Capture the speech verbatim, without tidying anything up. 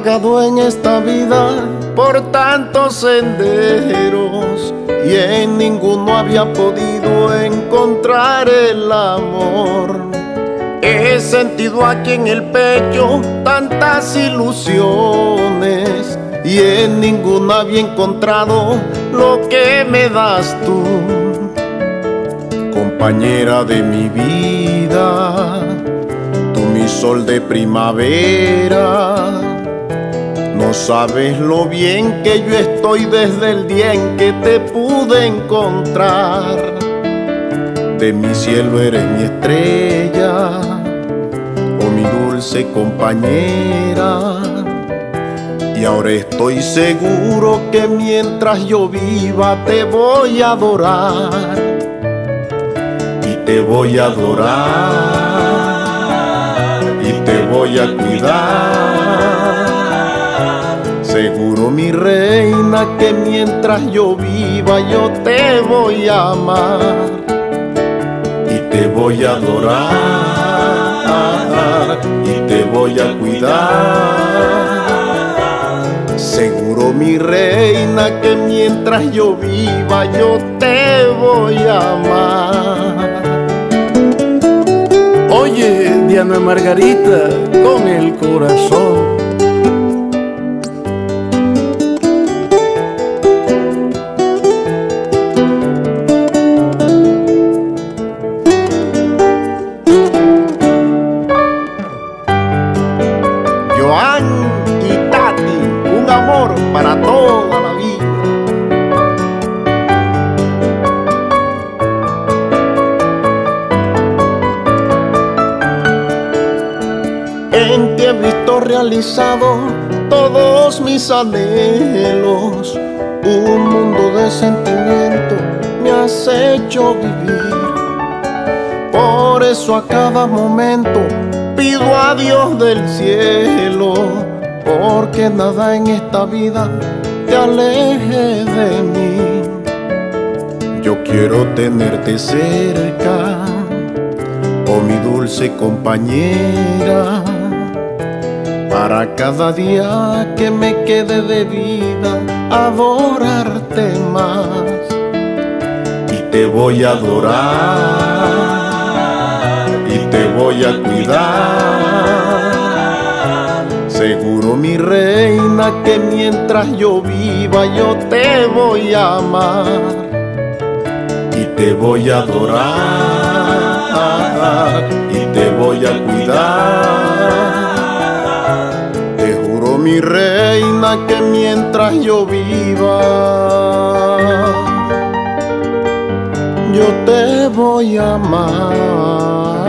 vagado en esta vida por tantos senderos y en ninguno había podido encontrar el amor. He sentido aquí en el pecho tantas ilusiones y en ninguno había encontrado lo que me das tú. Compañera de mi vida, tú mi sol de primavera, no sabes lo bien que yo estoy desde el día en que te pude encontrar. De mi cielo eres mi estrella, oh mi dulce compañera. Y ahora estoy seguro que mientras yo viva te voy a adorar. Y te voy a adorar, y te voy a cuidar. Seguro mi reina que mientras yo viva yo te voy a amar. Y te voy a adorar, y te voy a cuidar. Seguro mi reina que mientras yo viva yo te voy a amar. Oye, Diana Margarita, con el corazón. Joan y Tati, un amor para toda la vida. En ti he visto realizado todos mis anhelos. Un mundo de sentimiento me has hecho vivir. Por eso a cada momento pido a Dios del cielo, porque nada en esta vida te aleje de mí. Yo quiero tenerte cerca, oh mi dulce compañera, para cada día que me quede de vida adorarte más. Y te voy a adorar, y te voy a cuidar. Seguro mi reina que mientras yo viva yo te voy a amar. Y te voy a adorar, y te voy a cuidar. Te juro mi reina que mientras yo viva yo te voy a amar.